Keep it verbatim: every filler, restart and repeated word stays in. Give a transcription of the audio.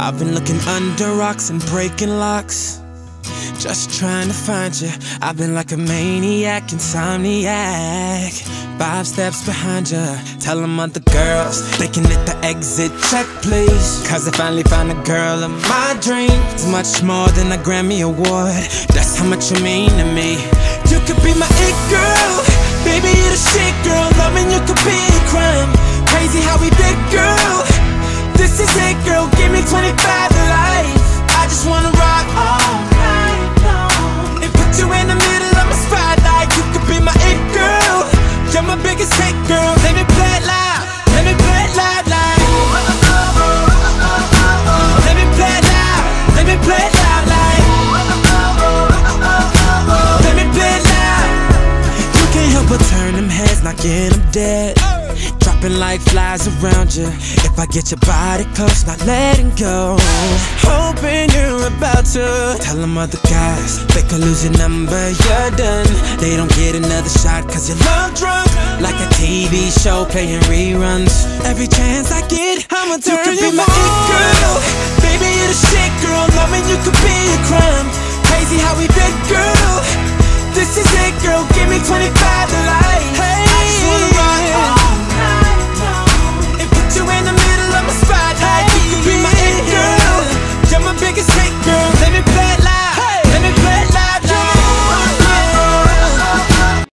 I've been looking under rocks and breaking locks, just trying to find you. I've been like a maniac, insomniac, five steps behind you. Tell them other girls they can hit the exit check, please. Cause I finally found a girl of my dreams. It's much more than a Grammy award, that's how much you mean to me. You could be my it girl, baby you're the shit girl. Loving you could be a crime, crazy how we did girl. This is it girl, give me twenty-five to life. I just wanna rock all night long and put you in the middle of my spotlight. You could be my it girl, you're my biggest hit girl. Let me play it loud, let me play it loud, like let me play it loud, let me play it loud, like let me play it loud. You can't help but turn them heads, knocking them dead, dropping like flies around you. If I get your body close, not letting go, hoping you're about to tell them other guys they could lose your number, you're done. They don't get another shot cause you're love drunk, like a T V show playing reruns. Every chance I get, I'ma turn you, you my it girl, baby you're the shit girl. Loving you could be a crime, crazy how we did girl. This is it girl, give me twenty-five to